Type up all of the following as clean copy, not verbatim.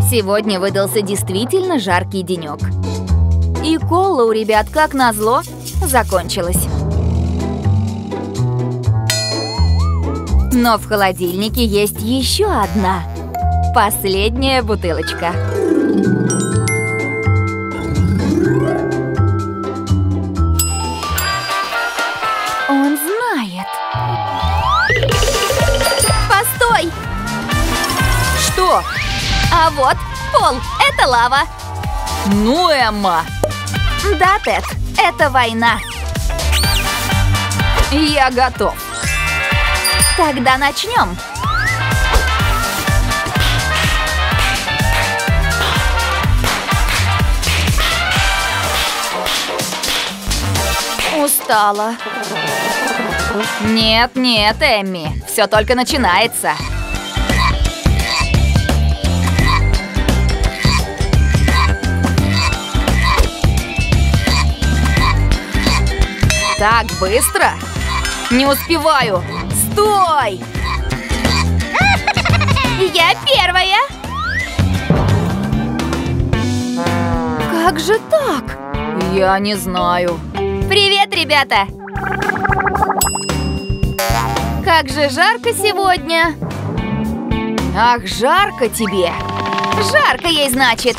Сегодня выдался действительно жаркий денек. И кола у ребят, как назло, закончилась. Но в холодильнике есть еще одна. Последняя бутылочка. Он знает. Постой! Что? А вот пол, это лава. Ну, Эмма! Да, Тед, это война. Я готов. Тогда начнем. Устала. Нет, Эмми, все только начинается. Так быстро? Не успеваю. Стой! Я первая. Как же так? Я не знаю. Привет, ребята! Как же жарко сегодня! Ах, жарко тебе! Жарко ей, значит!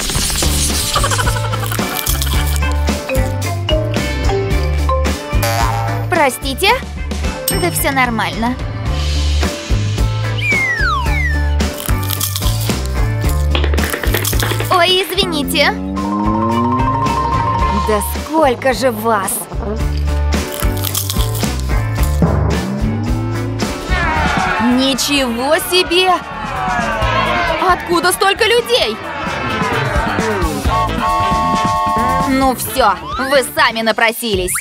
Простите? Да все нормально. Ой, извините. Да сколько же вас! Ничего себе! Откуда столько людей? Ну все, вы сами напросились.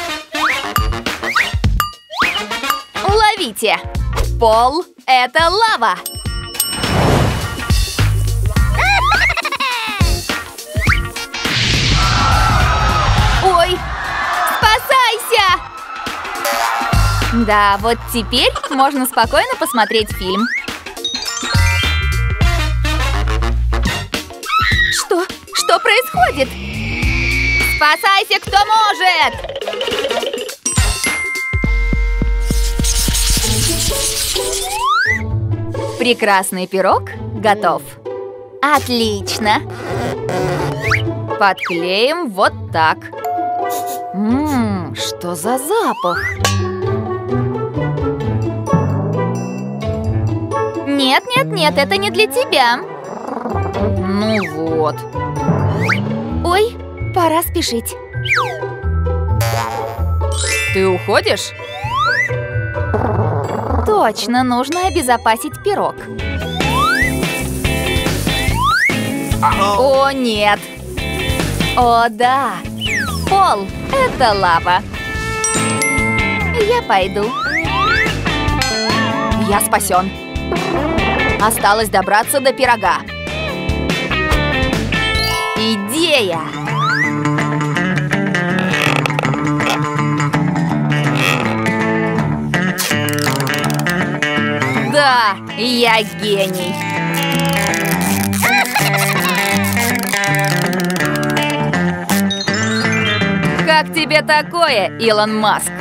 Ловите! Пол – это лава! Ой! Спасайся! Да, вот теперь можно спокойно посмотреть фильм. Что происходит? Спасайся, кто может! Прекрасный пирог готов. Отлично! Подклеим вот так. Что за запах? Нет, это не для тебя. Ну вот. Ой, пора спешить. Ты уходишь? Точно, нужно обезопасить пирог. О, нет! О, да! Пол – это лава. Я пойду. Я спасен. Осталось добраться до пирога. Идея! Да, я гений. Как тебе такое, Илон Маск?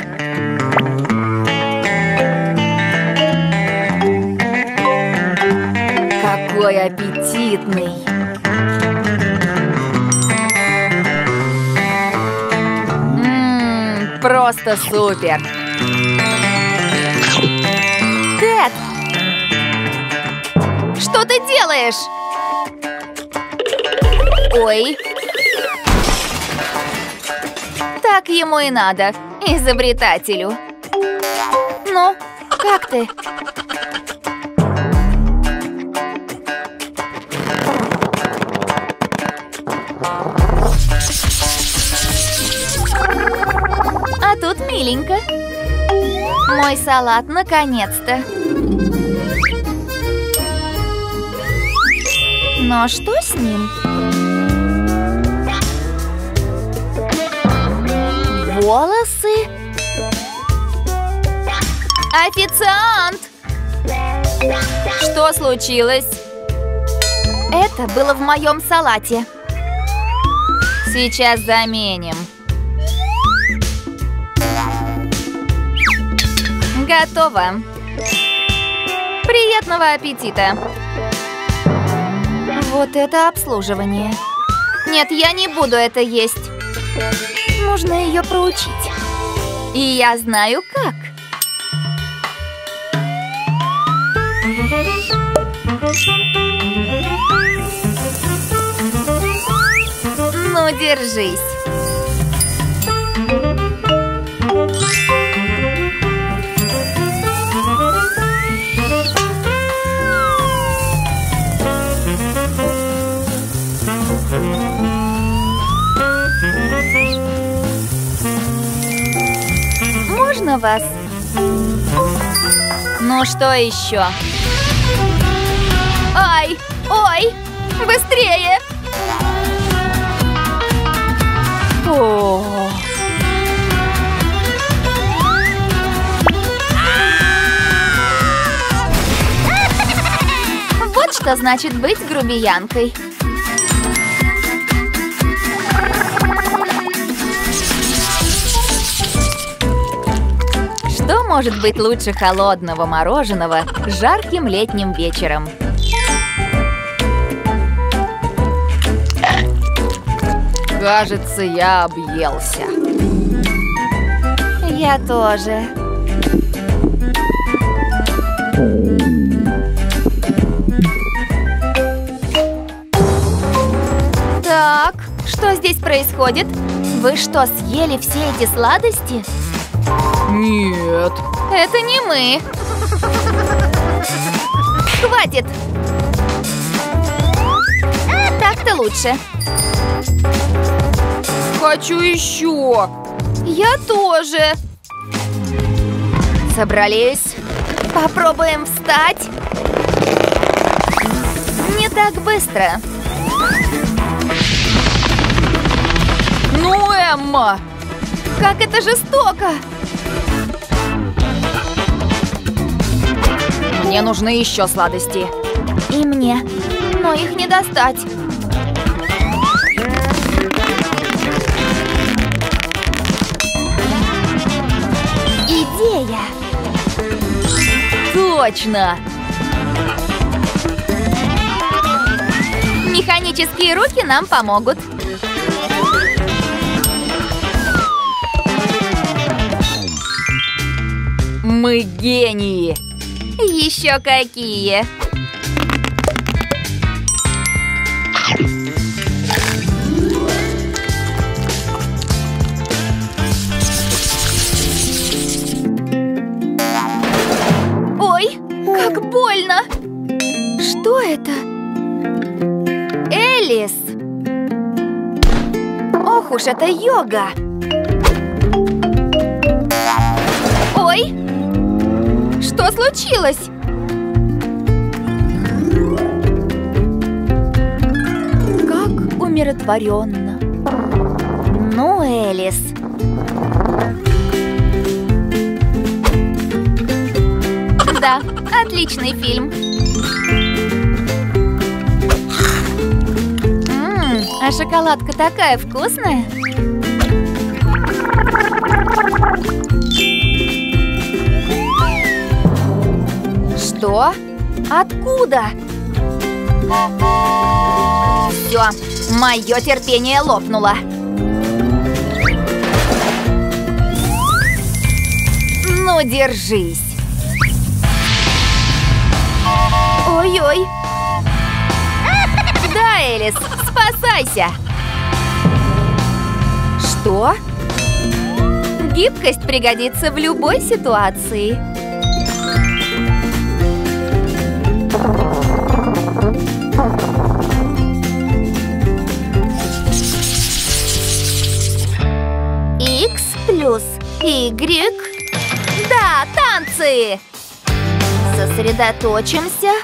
Какой аппетитный! Просто супер! Тед! Что ты делаешь? Ой! Так ему и надо, изобретателю. Ну, как ты? А тут миленько. Мой салат наконец-то. Но что с ним? Волосы? Официант! Что случилось? Это было в моем салате. Сейчас заменим. Готово. Приятного аппетита. Вот это обслуживание. Нет, я не буду это есть. Нужно ее проучить. И я знаю как. Ну, держись. Можно вас? Ну что еще? Ай! Ой! Быстрее! О! Вот что значит быть грубиянкой. Что может быть лучше холодного мороженого жарким летним вечером? Кажется, я объелся. Я тоже. Так, что здесь происходит? Вы что, съели все эти сладости? Нет. Это не мы. Хватит. Так-то лучше. Хочу еще. Я тоже. Собрались. Попробуем встать. Не так быстро. Ну, Эмма! Как это жестоко! Мне нужны еще сладости. И мне. Но их не достать. Идея! Точно! Механические руки нам помогут. Мы гении! Еще какие! Ой, как больно! Что это? Элис! Ох уж это йога! Ой! Что случилось? Как умиротворенно. Ну, Элис. Да, отличный фильм. А шоколадка такая вкусная. Что? Откуда? Все, мое терпение лопнуло. Ну, держись. Ой-ой. Да, Элис, спасайся. Что? Гибкость пригодится в любой ситуации. X плюс Y. Да, танцы! Сосредоточимся.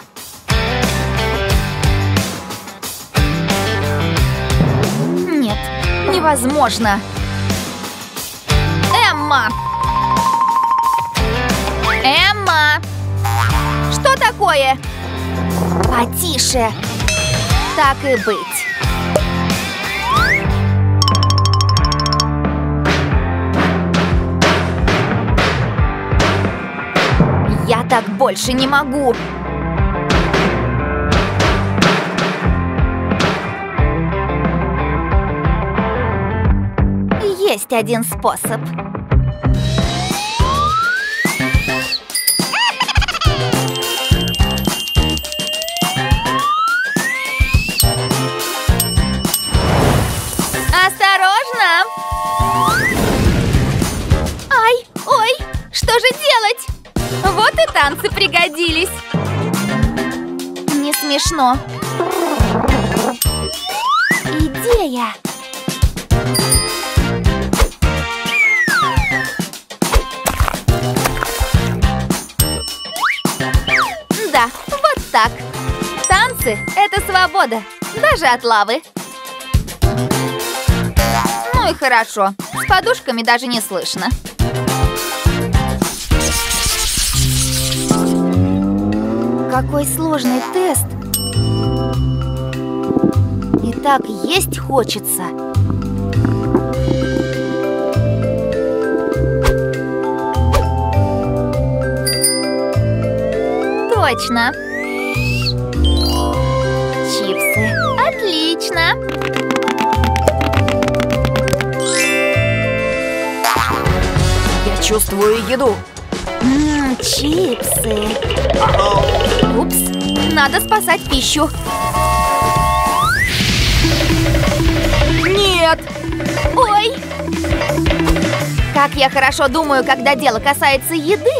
Нет, невозможно. Эмма! Эмма! Что такое? Потише. Так и быть. Я так больше не могу. Есть один способ. Осторожно! Ай, ой, что же делать? Вот и танцы пригодились. Не смешно. Идея. Да, вот так. Танцы — это свобода, даже от лавы. Ну и хорошо, с подушками даже не слышно. Какой сложный тест. И так есть хочется. Точно. Чипсы. Отлично. Я чувствую еду. Чипсы. Упс, надо спасать пищу. Нет! Ой! Как я хорошо думаю, когда дело касается еды.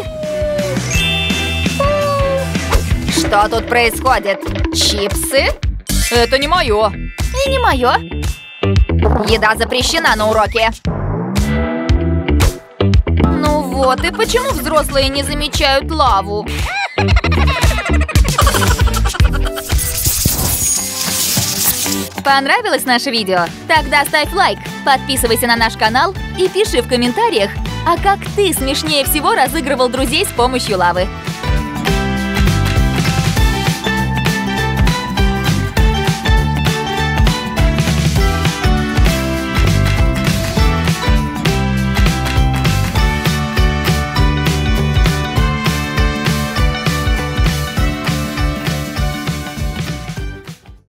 Что тут происходит? Чипсы? Это не мое. И не мое. Еда запрещена на уроке. Ну вот, и почему взрослые не замечают лаву? Понравилось наше видео? Тогда ставь лайк, подписывайся на наш канал и пиши в комментариях, а как ты смешнее всего разыгрывал друзей с помощью лавы.